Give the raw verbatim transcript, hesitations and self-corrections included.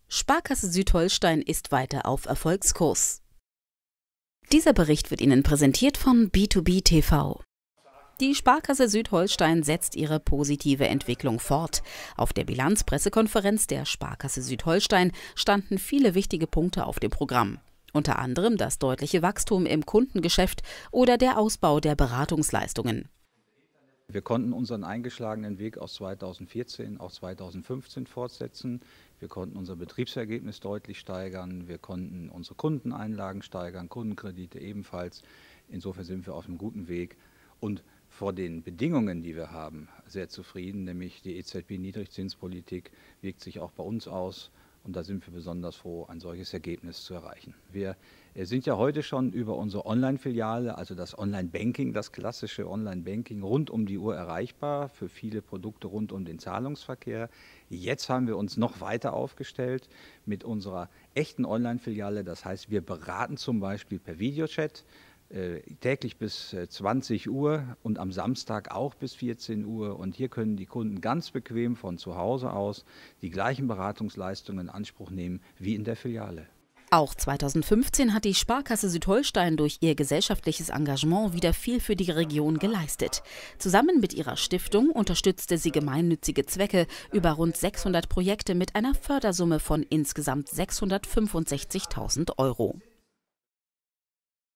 Sparkasse Südholstein ist weiter auf Erfolgskurs. Dieser Bericht wird Ihnen präsentiert von B zwei B T V. Die Sparkasse Südholstein setzt ihre positive Entwicklung fort. Auf der Bilanzpressekonferenz der Sparkasse Südholstein standen viele wichtige Punkte auf dem Programm. Unter anderem das deutliche Wachstum im Kundengeschäft oder der Ausbau der Beratungsleistungen. Wir konnten unseren eingeschlagenen Weg aus zweitausendvierzehn auch zweitausendfünfzehn fortsetzen. Wir konnten unser Betriebsergebnis deutlich steigern. Wir konnten unsere Kundeneinlagen steigern, Kundenkredite ebenfalls. Insofern sind wir auf einem guten Weg und vor den Bedingungen, die wir haben, sehr zufrieden, nämlich die E Z B-Niedrigzinspolitik wirkt sich auch bei uns aus. Und da sind wir besonders froh, ein solches Ergebnis zu erreichen. Wir sind ja heute schon über unsere Online-Filiale, also das Online-Banking, das klassische Online-Banking, rund um die Uhr erreichbar für viele Produkte rund um den Zahlungsverkehr. Jetzt haben wir uns noch weiter aufgestellt mit unserer echten Online-Filiale. Das heißt, wir beraten zum Beispiel per Videochat, Äh, täglich bis äh, zwanzig Uhr und am Samstag auch bis vierzehn Uhr. Und hier können die Kunden ganz bequem von zu Hause aus die gleichen Beratungsleistungen in Anspruch nehmen wie in der Filiale. Auch zweitausendfünfzehn hat die Sparkasse Südholstein durch ihr gesellschaftliches Engagement wieder viel für die Region geleistet. Zusammen mit ihrer Stiftung unterstützte sie gemeinnützige Zwecke über rund sechshundert Projekte mit einer Fördersumme von insgesamt sechshundertfünfundsechzigtausend Euro.